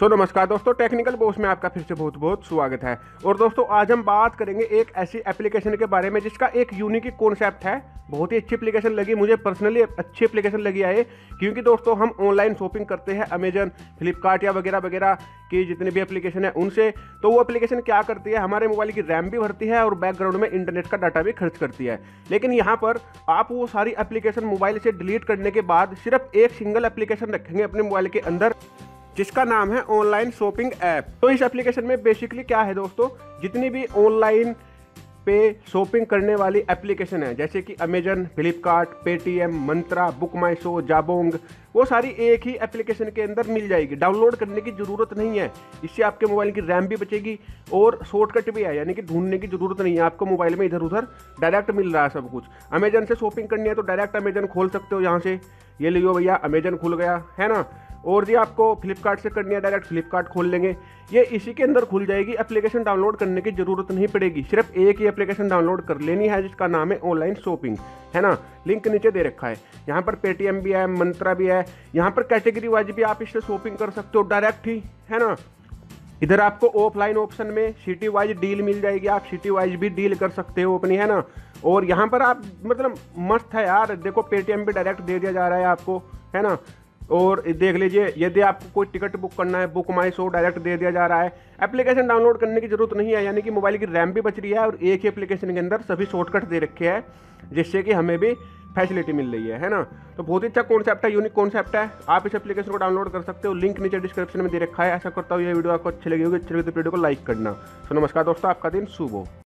नमस्कार दोस्तों, technical boss में आपका फिर से बहुत बहुत स्वागत है। और दोस्तों आज हम बात करेंगे एक ऐसी एप्लीकेशन के बारे में जिसका एक यूनिक कॉन्सेप्ट है। बहुत ही अच्छी एप्लीकेशन लगी मुझे, पर्सनली अच्छी एप्लीकेशन लगी है ये, क्योंकि दोस्तों हम ऑनलाइन शॉपिंग करते हैं अमेजन, फ्लिपकार्ट या वगैरह वगैरह की जितनी भी एप्लीकेशन है उनसे। तो वो एप्लीकेशन क्या करती है, हमारे मोबाइल की रैम भी भरती है और बैकग्राउंड में इंटरनेट का डाटा भी खर्च करती है। लेकिन यहाँ पर आप वो सारी एप्लीकेशन मोबाइल से डिलीट करने के बाद सिर्फ एक सिंगल एप्लीकेशन रखेंगे अपने मोबाइल के अंदर, जिसका नाम है ऑनलाइन शॉपिंग ऐप। तो इस एप्लीकेशन में बेसिकली क्या है दोस्तों, जितनी भी ऑनलाइन पे शॉपिंग करने वाली एप्लीकेशन है जैसे कि Amazon, Flipkart, Paytm, Myntra, Book My Show, Jabong, वो सारी एक ही एप्लीकेशन के अंदर मिल जाएगी। डाउनलोड करने की ज़रूरत नहीं है। इससे आपके मोबाइल की रैम भी बचेगी और शॉर्टकट भी है, यानी कि ढूंढने की ज़रूरत नहीं है। आपको मोबाइल में इधर उधर डायरेक्ट मिल रहा है सब कुछ। अमेजन से शॉपिंग करनी है तो डायरेक्ट अमेजन खोल सकते हो यहाँ से। ये लियो भैया, अमेजन खुल गया है ना। और जी आपको फ्लिपकार्ट से करनी है डायरेक्ट फ्लिपकार्ट खोल लेंगे, ये इसी के अंदर खुल जाएगी। एप्लीकेशन डाउनलोड करने की ज़रूरत नहीं पड़ेगी, सिर्फ एक ही एप्लीकेशन डाउनलोड कर लेनी है जिसका नाम है ऑनलाइन शॉपिंग, है ना। लिंक नीचे दे रखा है। यहाँ पर पेटीएम भी है, मंत्रा भी है। यहाँ पर कैटेगरी वाइज भी आप इससे शॉपिंग कर सकते हो डायरेक्ट ही, है ना। इधर आपको ऑफलाइन ऑप्शन में सिटी वाइज डील मिल जाएगी, आप सिटी वाइज भी डील कर सकते हो अपनी, है ना। और यहाँ पर आप मतलब मस्त है यार, देखो पेटीएम भी डायरेक्ट दे दिया जा रहा है आपको, है ना। और देख लीजिए, यदि आपको कोई टिकट बुक करना है, बुक माई शो डायरेक्ट दे दिया जा रहा है। एप्लीकेशन डाउनलोड करने की जरूरत नहीं है, यानी कि मोबाइल की रैम भी बच रही है और एक ही एप्लीकेशन के अंदर सभी शॉर्टकट दे रखे हैं, जिससे कि हमें भी फैसिलिटी मिल रही है ना। तो बहुत ही अच्छा कॉन्सेप्ट है, यूनिक कॉन्सेप्ट है। आप इस एप्लीकेशन को डाउनलोड कर सकते हो, लिंक नीचे डिस्क्रिप्शन में दे रखा है। ऐसा करता हूँ ये वीडियो आपको अच्छी लगी होगी, अच्छी लगी तो वीडियो को लाइक करना। तो नमस्कार दोस्तों, आपका दिन शुभ हो।